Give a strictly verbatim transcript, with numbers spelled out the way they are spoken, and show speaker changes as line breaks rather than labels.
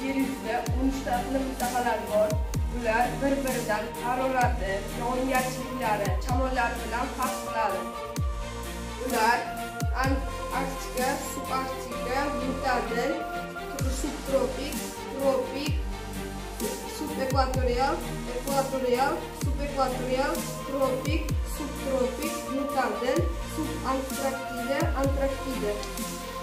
yer yuzida o'n uch ta iqlim mintaqalari bor. Ular bir-biridan harorati, yog'ingarchiliklari, shamollar bilan farq qiladi. Ular Arktika, subarktika, mu'tadil, subtropik, tropik, subekvatorial, ekvatorial, subekvatorial, tropik, subtropik, mu'tadil, subantarktida, antarktida.